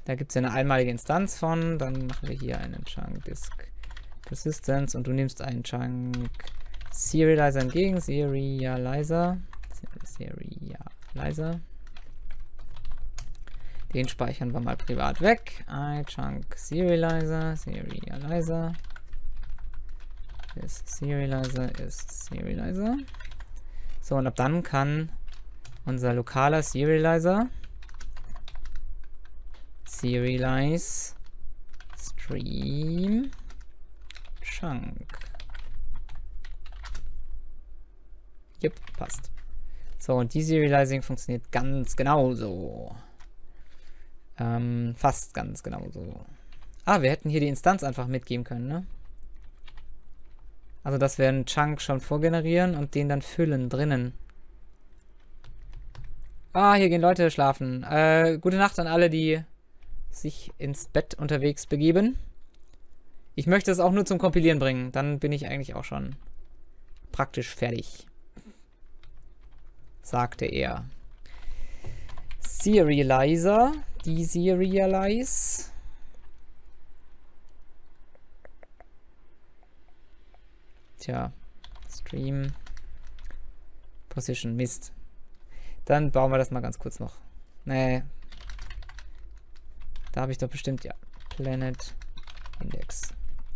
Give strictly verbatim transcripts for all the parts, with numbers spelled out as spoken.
Da gibt es ja eine einmalige Instanz von. Dann machen wir hier einen Chunk Disk Persistence und du nimmst einen Chunk Serializer entgegen. Serializer. Serializer. Den speichern wir mal privat weg. Ein Chunk Serializer. Serializer. Ist Serializer ist Serializer. So, und ab dann kann unser lokaler Serializer Serialize Stream Chunk. Jupp, passt. So, und die Serializing funktioniert ganz genauso. Ähm, fast ganz genauso. Ah, wir hätten hier die Instanz einfach mitgeben können, ne? Also, dass wir einen Chunk schon vorgenerieren und den dann füllen drinnen. Ah, hier gehen Leute schlafen. Äh, gute Nacht an alle, die sich ins Bett unterwegs begeben. Ich möchte es auch nur zum Kompilieren bringen. Dann bin ich eigentlich auch schon praktisch fertig. Sagte er. Serializer. Deserialize. Tja. Stream. Position. Mist. Dann bauen wir das mal ganz kurz noch. Nee. Da habe ich doch bestimmt, ja. Planet Index.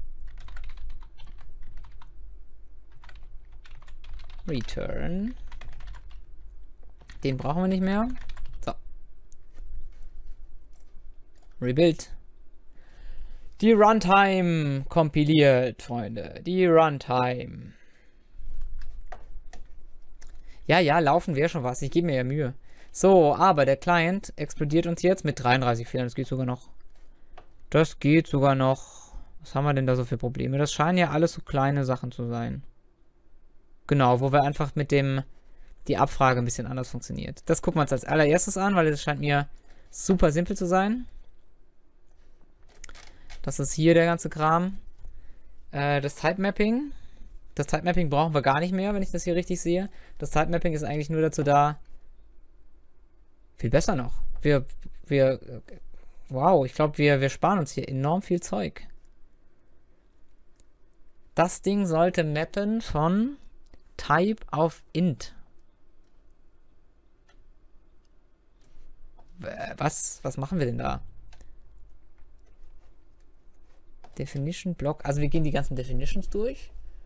Return. Den brauchen wir nicht mehr. So. Rebuild. Die Runtime kompiliert, Freunde. Die Runtime. Ja, ja, laufen wäre schon was. Ich gebe mir ja Mühe. So, aber der Client explodiert uns jetzt mit dreiunddreißig Fehlern. Das geht sogar noch. Das geht sogar noch. Was haben wir denn da so für Probleme? Das scheinen ja alles so kleine Sachen zu sein. Genau, wo wir einfach mit dem die Abfrage ein bisschen anders funktioniert. Das gucken wir uns als allererstes an, weil es scheint mir super simpel zu sein. Das ist hier der ganze Kram. Äh, das Type Mapping. Das Type Mapping brauchen wir gar nicht mehr, wenn ich das hier richtig sehe. Das Type Mapping ist eigentlich nur dazu da. Viel besser noch. Wir, wir, wow, ich glaube, wir, wir sparen uns hier enorm viel Zeug. Das Ding sollte mappen von Type auf Int. Was, was machen wir denn da? Definition Block. Also wir gehen die ganzen Definitions durch.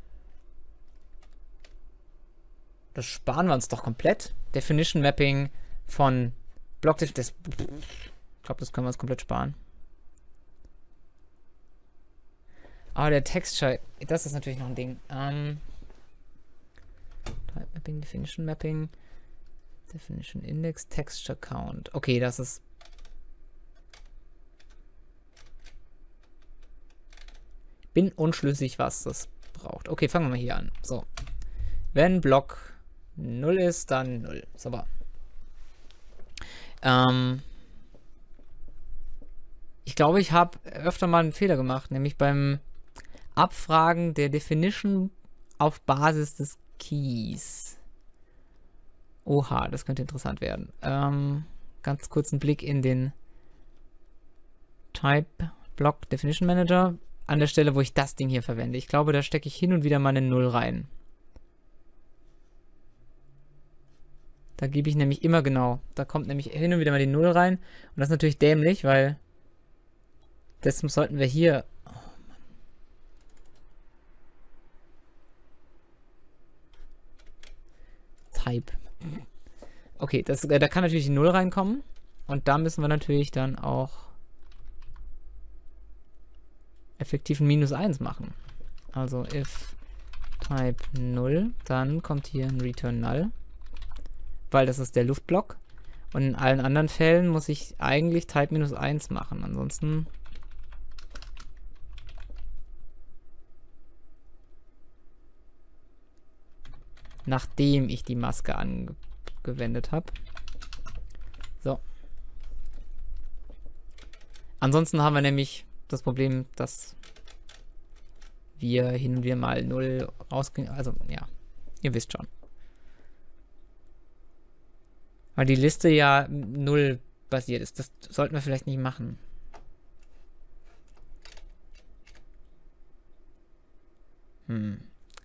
Das sparen wir uns doch komplett. Definition Mapping von Block. Das, ich glaube, das können wir uns komplett sparen. Aber der Texture, das ist natürlich noch ein Ding. Ähm, Type Mapping, Definition Mapping, Definition Index, Texture Count. Okay, das ist. Bin unschlüssig, was das braucht. Okay, fangen wir mal hier an. So. Wenn Block null ist, dann null. Super. Ähm, ich glaube, ich habe öfter mal einen Fehler gemacht, nämlich beim Abfragen der Definition auf Basis des Keys. Oha, das könnte interessant werden. Ähm, ganz kurz einen Blick in den Type Block Definition Manager. An der Stelle, wo ich das Ding hier verwende. Ich glaube, da stecke ich hin und wieder mal eine null rein. Da gebe ich nämlich immer genau. Da kommt nämlich hin und wieder mal die null rein. Und das ist natürlich dämlich, weil das sollten wir hier. Oh Mann. Type. Okay, das, äh, da kann natürlich die null reinkommen. Und da müssen wir natürlich dann auch effektiv ein minus eins machen. Also if type null, dann kommt hier ein return null. Weil das ist der Luftblock. Und in allen anderen Fällen muss ich eigentlich Type minus eins machen. Ansonsten nachdem ich die Maske angewendet habe. So. Ansonsten haben wir nämlich das Problem, dass wir hin und wieder mal null rausgehen. Also, ja, ihr wisst schon. Weil die Liste ja null basiert ist. Das sollten wir vielleicht nicht machen. Hm.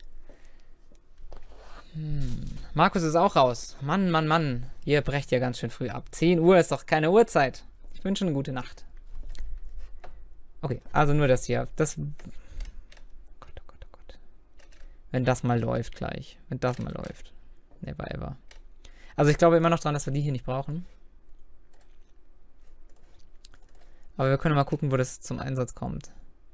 Hm. Markus ist auch raus. Mann, Mann, Mann. Ihr brecht ja ganz schön früh ab. zehn Uhr ist doch keine Uhrzeit. Ich wünsche eine gute Nacht. Okay, also nur das hier. Das... Oh Gott, oh Gott, oh Gott. Wenn das mal läuft gleich. Wenn das mal läuft. Never ever. Also ich glaube immer noch dran, dass wir die hier nicht brauchen. Aber wir können mal gucken, wo das zum Einsatz kommt.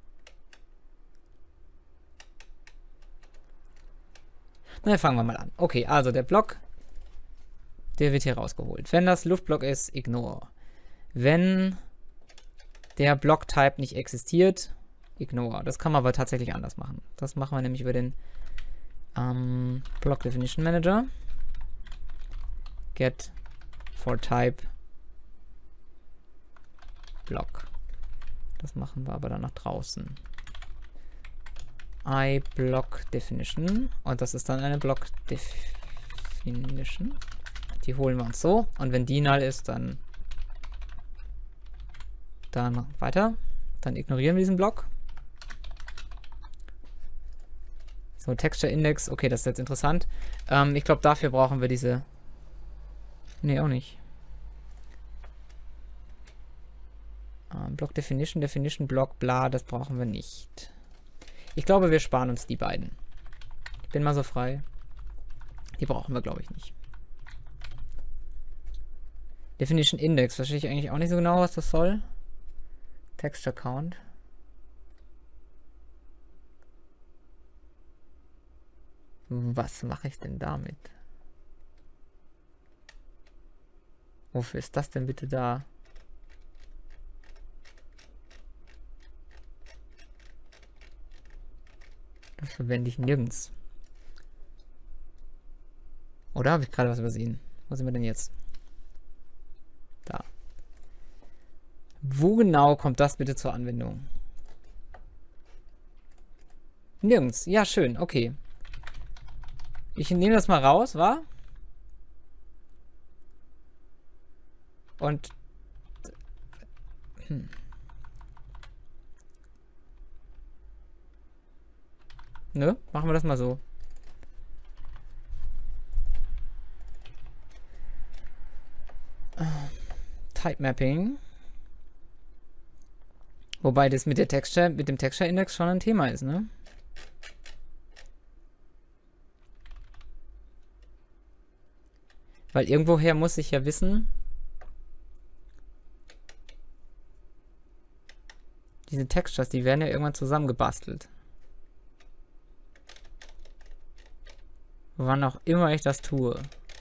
Na, fangen wir mal an. Okay, also der Block, der wird hier rausgeholt. Wenn das Luftblock ist, ignore. Wenn der Block-Type nicht existiert, ignore. Das kann man aber tatsächlich anders machen. Das machen wir nämlich über den ähm, Block Definition Manager. Get for Type Block. Das machen wir aber dann nach draußen. I Block Definition. Und das ist dann eine Block Definition. Die holen wir uns so. Und wenn die null ist, dann dann weiter. Dann ignorieren wir diesen Block. So, Texture Index. Okay, das ist jetzt interessant. Ähm, ich glaube, dafür brauchen wir diese... Nee, auch nicht. Ähm, Block Definition, Definition, Block, bla, das brauchen wir nicht. Ich glaube, wir sparen uns die beiden. Ich bin mal so frei. Die brauchen wir, glaube ich, nicht. Definition Index. Verstehe ich eigentlich auch nicht so genau, was das soll. Texture Count. Was mache ich denn damit? Wofür ist das denn bitte da? Das verwende ich nirgends. Oder habe ich gerade was übersehen? Wo sind wir denn jetzt? Da. Wo genau kommt das bitte zur Anwendung? Nirgends. Ja, schön. Okay. Ich nehme das mal raus, wa? Und... Hm. Ne? Machen wir das mal so. Type Mapping. Wobei das mit der Texture, mit dem Texture Index schon ein Thema ist, ne? Weil irgendwoher muss ich ja wissen, diese Textures, die werden ja irgendwann zusammengebastelt. Wann auch immer ich das tue.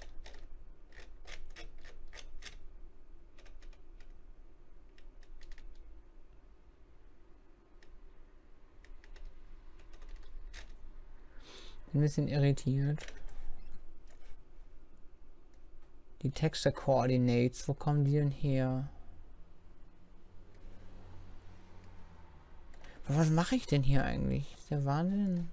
Bin ein bisschen irritiert. Die Texture Coordinates, wo kommen die denn her? Aber was mache ich denn hier eigentlich? Ist der Wahnsinn.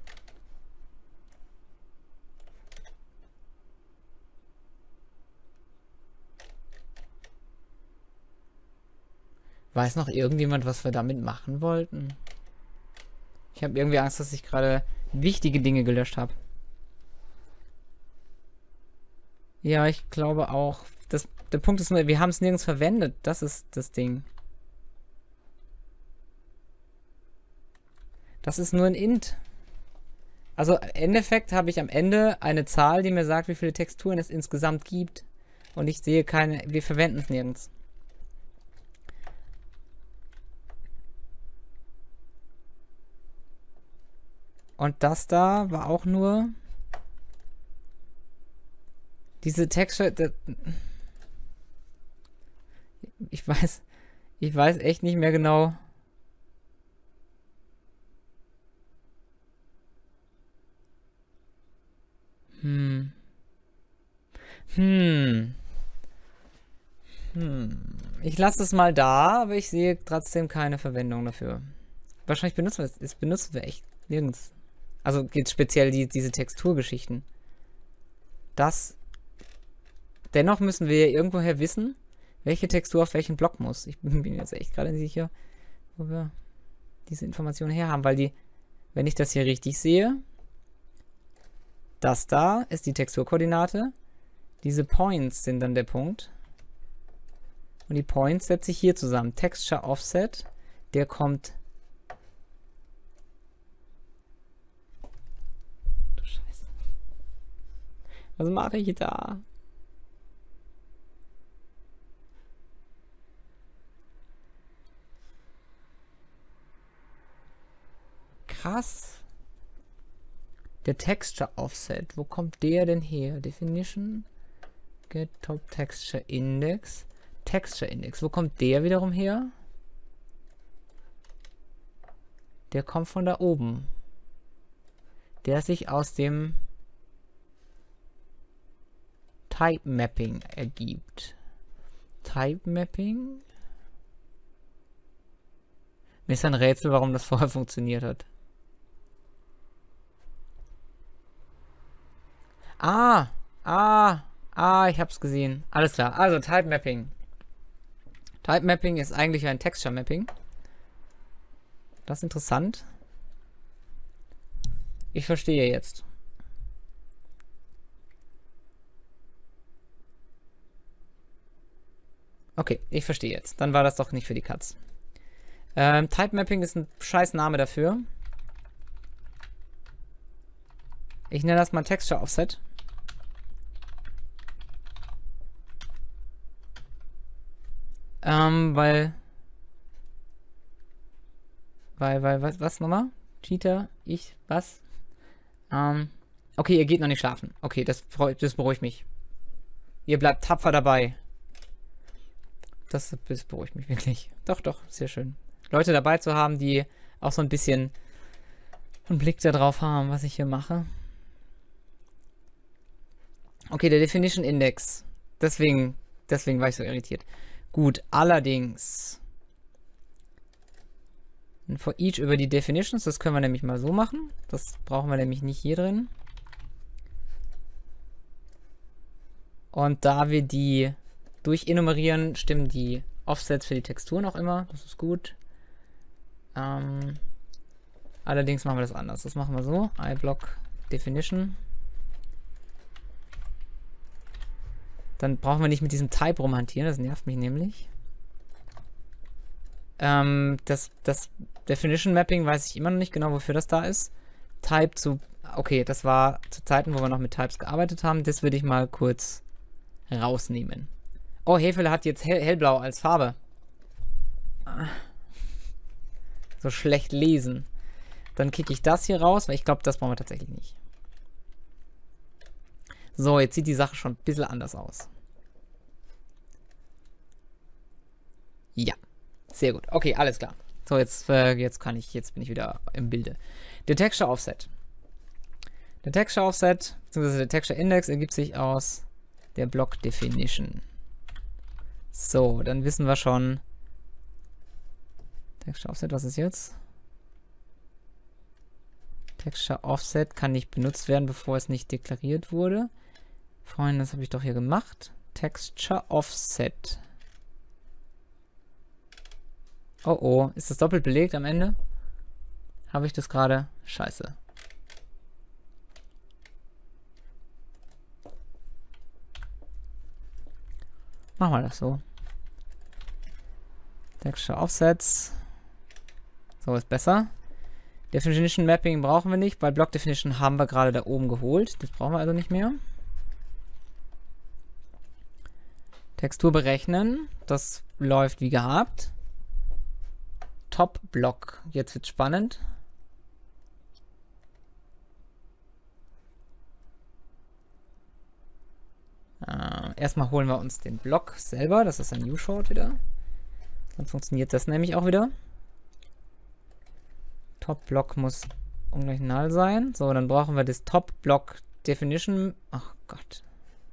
Weiß noch irgendjemand, was wir damit machen wollten? Ich habe irgendwie Angst, dass ich gerade wichtige Dinge gelöscht habe. Ja, ich glaube auch. Das, der Punkt ist nur, wir haben es nirgends verwendet. Das ist das Ding. Das ist nur ein Int. Also im Endeffekt habe ich am Ende eine Zahl, die mir sagt, wie viele Texturen es insgesamt gibt. Und ich sehe keine, wir verwenden es nirgends. Und das da war auch nur diese Texture. Das, ich weiß, ich weiß echt nicht mehr genau. Hm. Hm. Hm. Ich lasse es mal da, aber ich sehe trotzdem keine Verwendung dafür. Wahrscheinlich benutzen wir es. Das benutzen wir echt nirgends. Also geht speziell die, diese Texturgeschichten. Das. Dennoch müssen wir irgendwoher wissen, welche Textur auf welchen Block muss. Ich bin jetzt echt gerade nicht sicher, wo wir diese Informationen her haben, weil die wenn ich das hier richtig sehe, das da ist die Texturkoordinate. Diese Points sind dann der Punkt. Und die Points setze ich hier zusammen. Texture Offset, der kommt... Du Scheiße. Was mache ich da? Krass. Der Texture Offset, wo kommt der denn her? Definition, Get Top Texture Index. Texture Index, wo kommt der wiederum her? Der kommt von da oben. Der sich aus dem Type Mapping ergibt. Type Mapping? Mir ist ein Rätsel, warum das vorher funktioniert hat. Ah, ah, ah, ich hab's gesehen. Alles klar. Also Type Mapping. Type Mapping ist eigentlich ein Texture Mapping. Das ist interessant. Ich verstehe jetzt. Okay, ich verstehe jetzt. Dann war das doch nicht für die Katz. Ähm, Type Mapping ist ein scheiß Name dafür. Ich nenne das mal Texture Offset. Ähm, weil... Weil, weil, was, was nochmal? Cheater, ich, was? Ähm, okay, ihr geht noch nicht schlafen. Okay, das, das beruhigt mich. Ihr bleibt tapfer dabei. Das, das beruhigt mich wirklich. Doch, doch, sehr schön. Leute dabei zu haben, die auch so ein bisschen einen Blick darauf haben, was ich hier mache. Okay, der Definition Index. Deswegen, deswegen war ich so irritiert. Gut, allerdings... For each über die Definitions, das können wir nämlich mal so machen. Das brauchen wir nämlich nicht hier drin. Und da wir die durchenumerieren, stimmen die Offsets für die Texturen auch immer. Das ist gut. Ähm, allerdings machen wir das anders. Das machen wir so. iBlock Definition. Dann brauchen wir nicht mit diesem Type rumhantieren. Das nervt mich nämlich. Ähm, das, das Definition Mapping weiß ich immer noch nicht genau, wofür das da ist. Type zu... Okay, das war zu Zeiten, wo wir noch mit Types gearbeitet haben. Das würde ich mal kurz rausnehmen. Oh, Hefele hat jetzt hell, hellblau als Farbe. So schlecht lesen. Dann kicke ich das hier raus, weil ich glaube, das brauchen wir tatsächlich nicht. So, jetzt sieht die Sache schon ein bisschen anders aus. Ja. Sehr gut. Okay, alles klar. So, jetzt, äh, jetzt kann ich, jetzt bin ich wieder im Bilde. Der Texture Offset. Der Texture Offset, beziehungsweise der Texture Index ergibt sich aus der Block Definition. So, dann wissen wir schon. Texture Offset, was ist jetzt? Texture Offset kann nicht benutzt werden, bevor es nicht deklariert wurde. Freunde, das habe ich doch hier gemacht. Texture Offset. Oh oh, ist das doppelt belegt am Ende? Habe ich das gerade? Scheiße. Machen wir das so. Texture Offsets. So ist besser. Definition Mapping brauchen wir nicht, weil Block Definition haben wir gerade da oben geholt. Das brauchen wir also nicht mehr. Textur berechnen. Das läuft wie gehabt. Top-Block. Jetzt wird spannend. Äh, erstmal holen wir uns den Block selber. Das ist ein U-Short wieder. Dann funktioniert das nämlich auch wieder. Top-Block muss ungleich null sein. So, dann brauchen wir das Top-Block Definition. Ach Gott.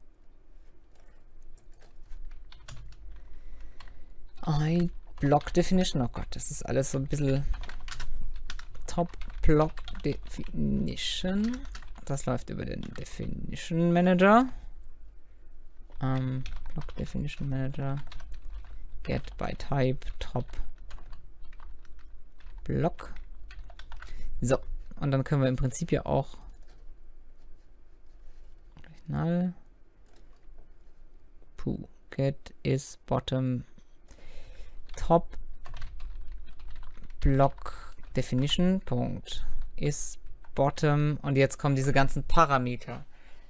I Block Definition. Oh Gott, das ist alles so ein bisschen Top Block Definition. Das läuft über den Definition Manager. Ähm, Block Definition Manager. Get by Type Top Block. So, Und dann können wir im Prinzip ja auch null. Puh. Get is bottom top block definition. Punkt. Is bottom. Und jetzt kommen diese ganzen Parameter.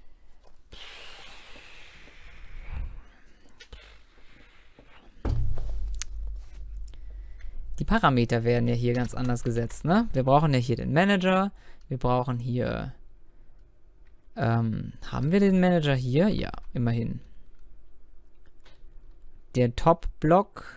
Die Parameter werden ja hier ganz anders gesetzt, ne? Wir brauchen ja hier den Manager. Wir brauchen hier... Ähm, haben wir den Manager hier? Ja, immerhin. Der Top-Block...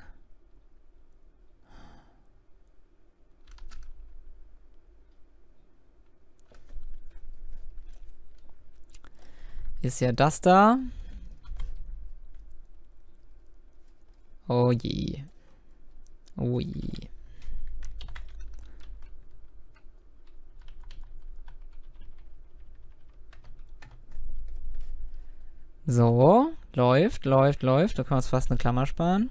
ist ja das da. Oh je. Oh je. So, läuft, läuft, läuft. Da können wir uns fast eine Klammer sparen.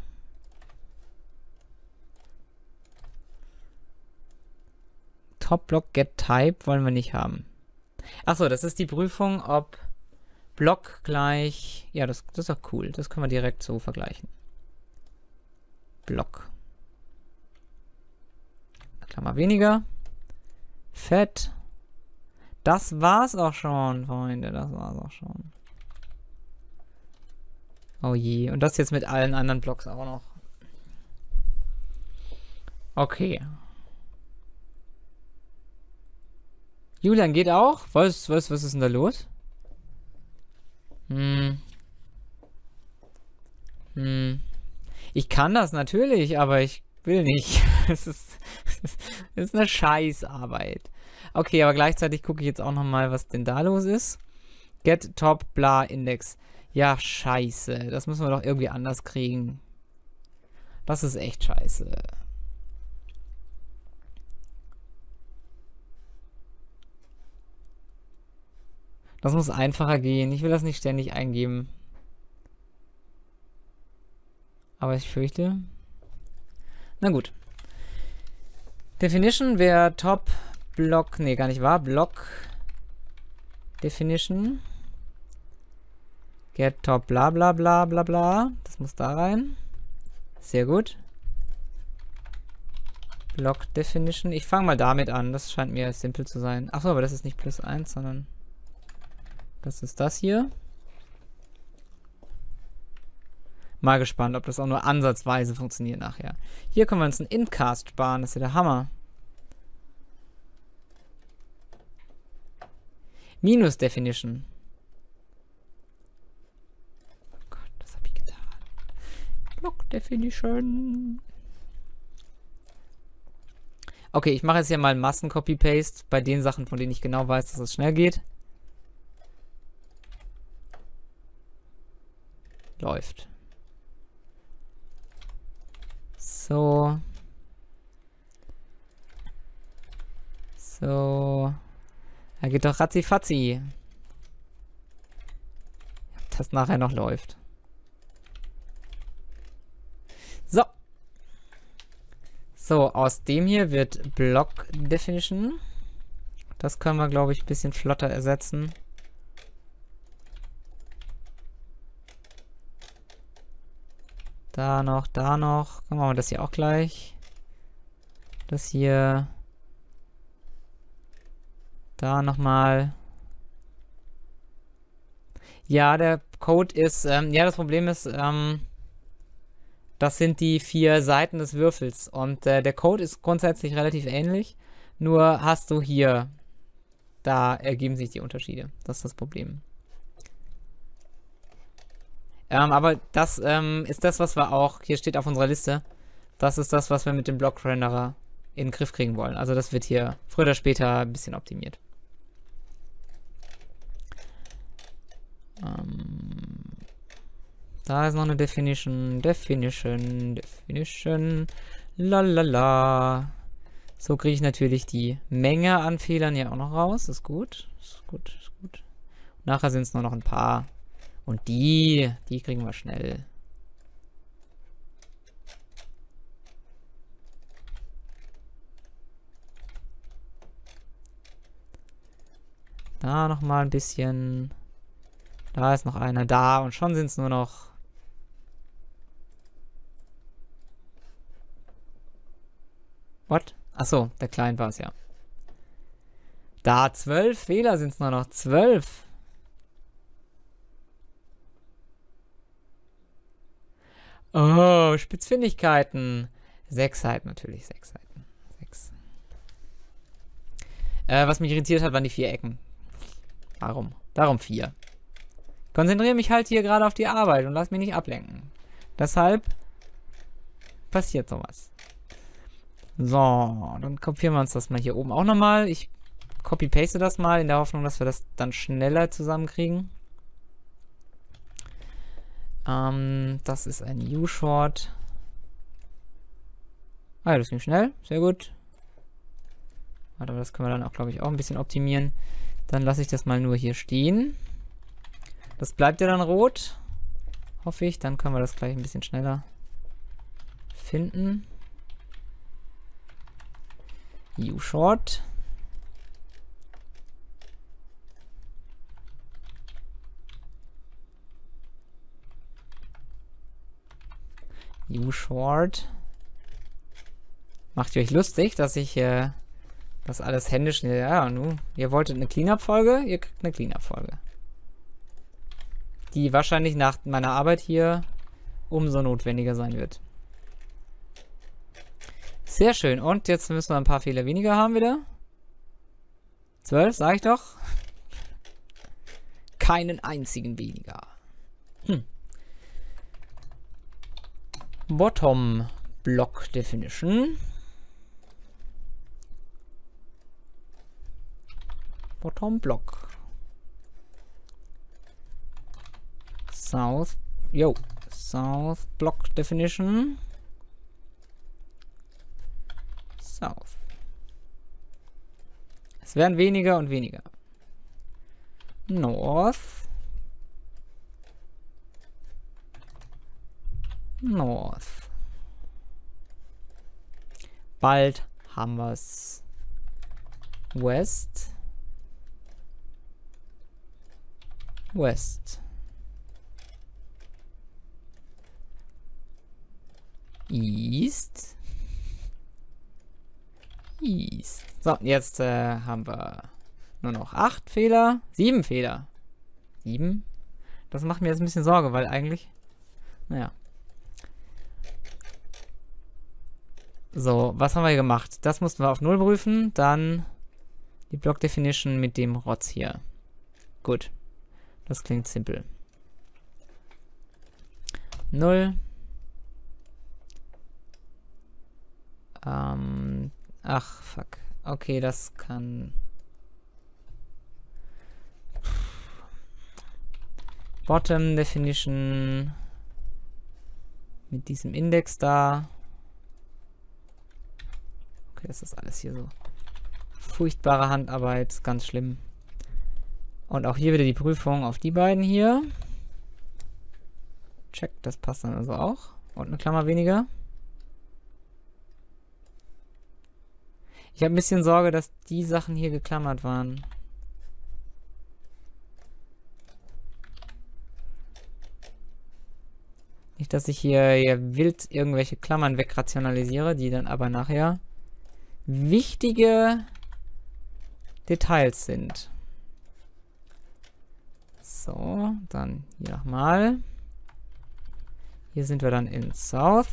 Top-Block get type wollen wir nicht haben. Achso, das ist die Prüfung, ob Block gleich... Ja, das, das ist auch cool. Das können wir direkt so vergleichen. Block. Eine Klammer weniger. Fett. Das war's auch schon, Freunde. Das war's auch schon. Oh je. Und das jetzt mit allen anderen Blocks auch noch. Okay. Julian geht auch? Was, was, was ist denn da los? Hm. Hm. Ich kann das natürlich, aber ich will nicht. Es ist, es ist eine Scheißarbeit. Okay, aber gleichzeitig gucke ich jetzt auch nochmal, was denn da los ist. Get top bla Index. Ja, scheiße. Das müssen wir doch irgendwie anders kriegen. Das ist echt scheiße. Das muss einfacher gehen. Ich will das nicht ständig eingeben. Aber ich fürchte... Na gut. Definition wäre Top Block... Nee, gar nicht wahr. Block Definition. Get Top bla bla bla bla bla. Das muss da rein. Sehr gut. Block Definition. Ich fange mal damit an. Das scheint mir simpel zu sein. Achso, aber das ist nicht plus eins, sondern... Das ist das hier. Mal gespannt, ob das auch nur ansatzweise funktioniert nachher. Hier können wir uns einen Intcast sparen. Das ist ja der Hammer. Minus Definition. Oh Gott, was habe ich getan? Block Definition. Okay, ich mache jetzt hier mal Massen-Copy-Paste bei den Sachen, von denen ich genau weiß, dass es schnell geht. Läuft. So. So. Da geht doch ratzi-fatzi. Ob das nachher noch läuft. So. So, aus dem hier wird Block Definition. Das können wir, glaube ich, ein bisschen flotter ersetzen. Da noch, da noch. Dann machen wir das hier auch gleich. Das hier. Da nochmal. Ja, der Code ist, ähm, ja, das Problem ist, ähm, das sind die vier Seiten des Würfels. Und äh, der Code ist grundsätzlich relativ ähnlich. Nur hast du hier, da ergeben sich die Unterschiede. Das ist das Problem. Ähm, aber das ähm, ist das, was wir auch, hier steht auf unserer Liste, das ist das, was wir mit dem Block-Renderer in den Griff kriegen wollen. Also das wird hier früher oder später ein bisschen optimiert. Ähm, da ist noch eine Definition, Definition, Definition, lalala. So kriege ich natürlich die Menge an Fehlern ja auch noch raus. Ist gut, ist gut, ist gut. Nachher sind es nur noch ein paar. Und die, die kriegen wir schnell. Da nochmal ein bisschen. Da ist noch einer da und schon sind es nur noch. What? Achso, der Client war es ja. Da zwölf Fehler sind es nur noch. Zwölf. Oh, Spitzfindigkeiten. Sechs Seiten natürlich, sechs Seiten. Sechs. Äh, was mich irritiert hat, waren die vier Ecken. Warum? Darum vier. Konzentriere mich halt hier gerade auf die Arbeit und lass mich nicht ablenken. Deshalb passiert sowas. So, dann kopieren wir uns das mal hier oben auch nochmal. Ich copy-paste das mal in der Hoffnung, dass wir das dann schneller zusammenkriegen. Ähm, das ist ein U-Short. Ah ja, das ging schnell. Sehr gut. Warte, aber das können wir dann auch, glaube ich, auch ein bisschen optimieren. Dann lasse ich das mal nur hier stehen. Das bleibt ja dann rot. Hoffe ich. Dann können wir das gleich ein bisschen schneller finden. U-Short. U-Short. Macht ihr euch lustig, dass ich äh, das alles händisch... Ja, nun, ihr wolltet eine Cleanup-Folge? Ihr kriegt eine Cleanup-Folge. Die wahrscheinlich nach meiner Arbeit hier umso notwendiger sein wird. Sehr schön. Und jetzt müssen wir ein paar Fehler weniger haben wieder. zwölf, sag ich doch. Keinen einzigen weniger. Hm. Bottom Block Definition. Bottom Block. South. Yo. South Block Definition. South. Es werden weniger und weniger. North. North. Bald haben wir es. West. West. East. East. So, jetzt äh, haben wir nur noch acht Fehler. Sieben Fehler. Sieben? Das macht mir jetzt ein bisschen Sorge, weil eigentlich... Naja. So, was haben wir hier gemacht? Das mussten wir auf null prüfen. Dann die Block Definition mit dem Rotz hier. Gut. Das klingt simpel. null. Ähm, ach, fuck. Okay, das kann... Bottom Definition mit diesem Index da. Okay, das ist alles hier so furchtbare Handarbeit, ganz schlimm. Und auch hier wieder die Prüfung auf die beiden hier. Check, das passt dann also auch. Und eine Klammer weniger. Ich habe ein bisschen Sorge, dass die Sachen hier geklammert waren. Nicht, dass ich hier, hier wild irgendwelche Klammern wegrationalisiere, die dann aber nachher wichtige Details sind. So, dann hier nochmal. Hier sind wir dann in South.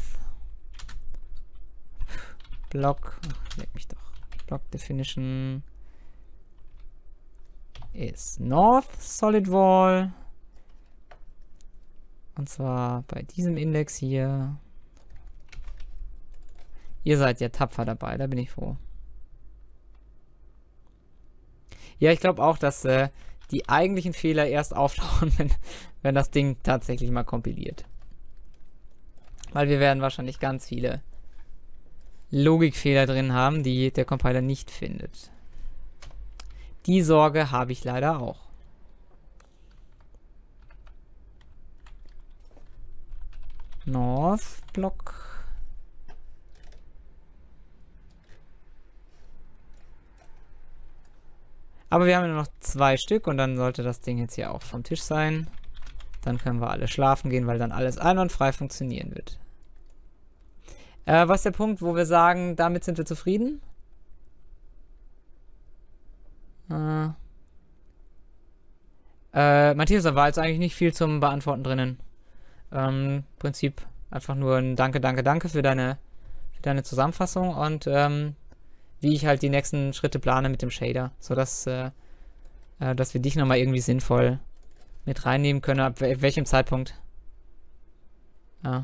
Block, ach, leck mich doch. Block Definition ist North Solid Wall. Und zwar bei diesem Index hier. Ihr seid ja tapfer dabei, da bin ich froh. Ja, ich glaube auch, dass äh, die eigentlichen Fehler erst auftauchen, wenn, wenn das Ding tatsächlich mal kompiliert. Weil wir werden wahrscheinlich ganz viele Logikfehler drin haben, die der Compiler nicht findet. Die Sorge habe ich leider auch. North Block. Aber wir haben nur noch zwei Stück und dann sollte das Ding jetzt hier auch vom Tisch sein. Dann können wir alle schlafen gehen, weil dann alles einwandfrei funktionieren wird. Äh, was ist der Punkt, wo wir sagen, damit sind wir zufrieden? Äh, äh, Matthias, da war jetzt eigentlich nicht viel zum Beantworten drinnen. Ähm, Prinzip einfach nur ein Danke, danke, danke für deine, für deine Zusammenfassung und ähm, wie ich halt die nächsten Schritte plane mit dem Shader, sodass äh, äh, dass wir dich nochmal irgendwie sinnvoll mit reinnehmen können, ab welchem Zeitpunkt. Ja.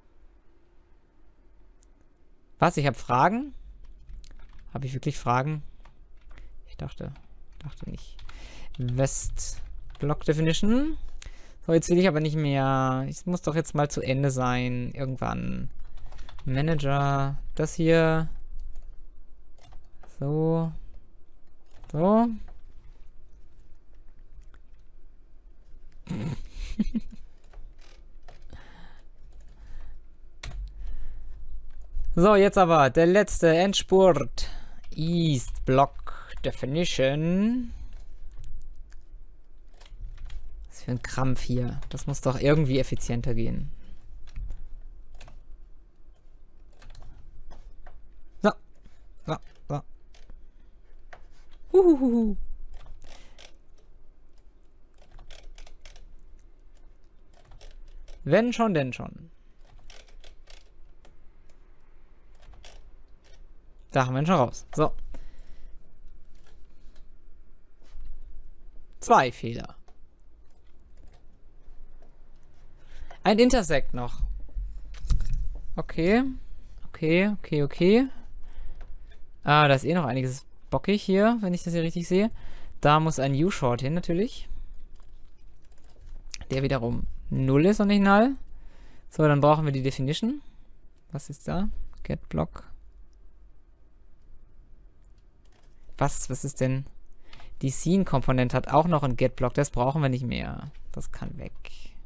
Was? Ich habe Fragen? Habe ich wirklich Fragen? Ich dachte, dachte nicht. West Block Definition. So, jetzt will ich aber nicht mehr. Ich muss doch jetzt mal zu Ende sein. Irgendwann. Manager. Das hier. So. So. So, jetzt aber der letzte Endspurt. East Block Definition. Was für ein Krampf hier. Das muss doch irgendwie effizienter gehen. So. So. So. Uhuhu. Wenn schon, denn schon. Da haben wir ihn schon raus. So. Zwei Fehler. Ein Intersect noch. Okay. Okay, okay, okay. Ah, da ist eh noch einiges bockig hier, wenn ich das hier richtig sehe. Da muss ein U-Short hin, natürlich. Der wiederum null ist und nicht null. So, dann brauchen wir die Definition. Was ist da? Get Block. Was? Was ist denn? Die Scene-Komponente hat auch noch ein Get-Block. Das brauchen wir nicht mehr. Das kann weg.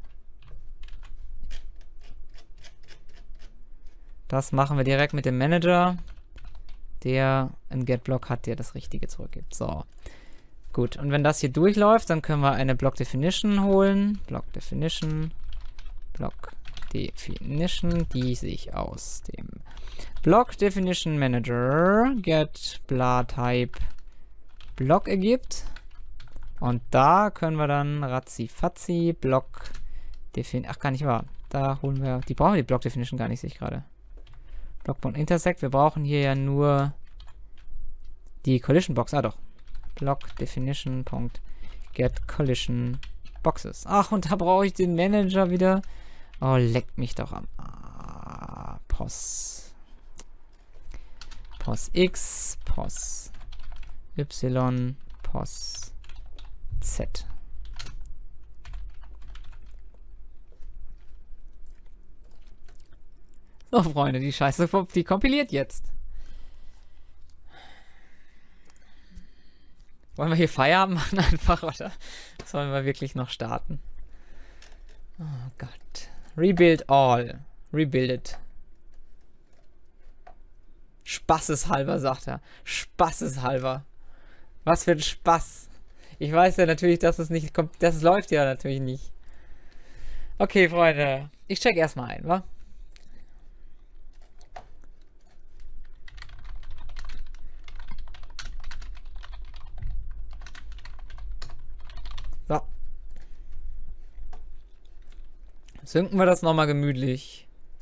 Das machen wir direkt mit dem Manager, der einen Get-Block hat, der das Richtige zurückgibt. So. Gut. Und wenn das hier durchläuft, dann können wir eine Block-Definition holen. Block-Definition. Block-Definition, die sich aus dem Block-Definition Manager get bla type Block ergibt. Und da können wir dann ratzi-fatzi Block definieren. Ach, gar nicht wahr. Da holen wir, die brauchen die Block Definition gar nicht, sehe ich gerade. Block.intersect, wir brauchen hier ja nur die Collision Box. Ah, doch. Block Definition.get Collision Boxes. Ach, und da brauche ich den Manager wieder. Oh, leckt mich doch am ah, Pos. Pos X, Pos Y, Pos Z. So, Freunde, die Scheiße, die kompiliert jetzt. Wollen wir hier Feierabend machen einfach, oder sollen wir wirklich noch starten? Oh Gott. Rebuild all. Rebuild. Spaßeshalber, sagt er. Spaßeshalber. Was für ein Spaß. Ich weiß ja natürlich, dass es nicht kommt. Das läuft ja natürlich nicht. Okay, Freunde. Ich check erstmal ein, wa? So. Synken wir das nochmal gemütlich.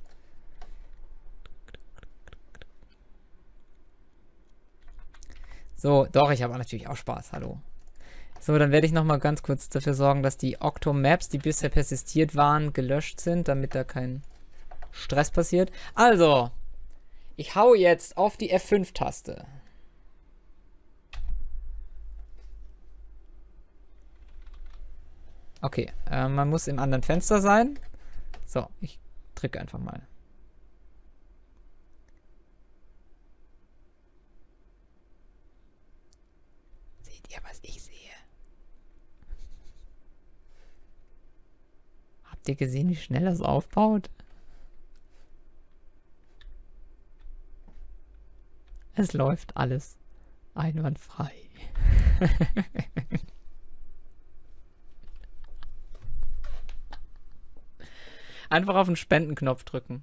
So, doch, ich habe natürlich auch Spaß, hallo. So, dann werde ich nochmal ganz kurz dafür sorgen, dass die Octo-Maps, die bisher persistiert waren, gelöscht sind, damit da kein Stress passiert. Also, ich hau jetzt auf die F fünf Taste. Okay, äh, man muss im anderen Fenster sein. So, ich drücke einfach mal. Seht ihr, was ich sehe? Habt ihr gesehen, wie schnell das aufbaut? Es läuft alles einwandfrei. Einfach auf den Spendenknopf drücken.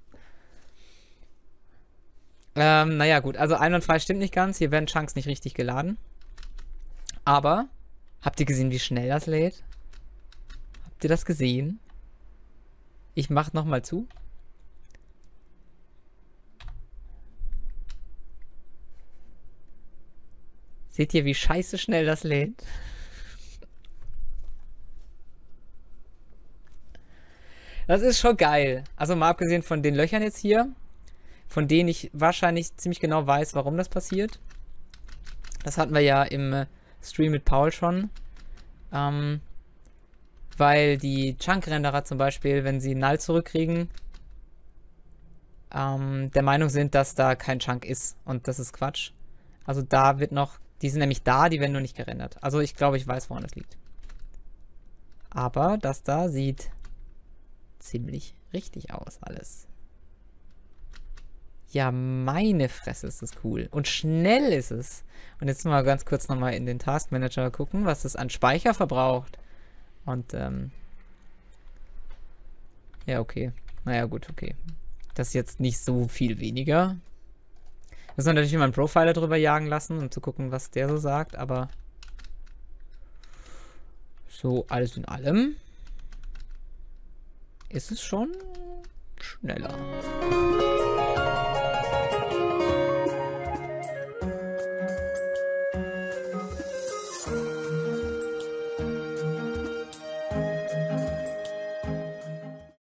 Ähm, naja, gut. Also einwandfrei stimmt nicht ganz. Hier werden Chunks nicht richtig geladen. Aber, habt ihr gesehen, wie schnell das lädt? Habt ihr das gesehen? Ich mach nochmal zu. Seht ihr, wie scheiße schnell das lädt? Das ist schon geil. Also mal abgesehen von den Löchern jetzt hier, von denen ich wahrscheinlich ziemlich genau weiß, warum das passiert. Das hatten wir ja im Stream mit Paul schon. Ähm, weil die Chunk-Renderer zum Beispiel, wenn sie Null zurückkriegen, ähm, der Meinung sind, dass da kein Chunk ist. Und das ist Quatsch. Also da wird noch, die sind nämlich da, die werden nur nicht gerendert. Also ich glaube, ich weiß, woran das liegt. Aber das da sieht ziemlich richtig aus, alles. Ja, meine Fresse ist das cool. Und schnell ist es. Und jetzt mal ganz kurz nochmal in den Task Manager gucken, was das an Speicher verbraucht. Und, ähm... ja, okay. Naja, gut, okay. Das ist jetzt nicht so viel weniger. Müssen wir natürlich mal einen Profiler drüber jagen lassen, um zu gucken, was der so sagt, aber... so, alles in allem... ist es schon schneller.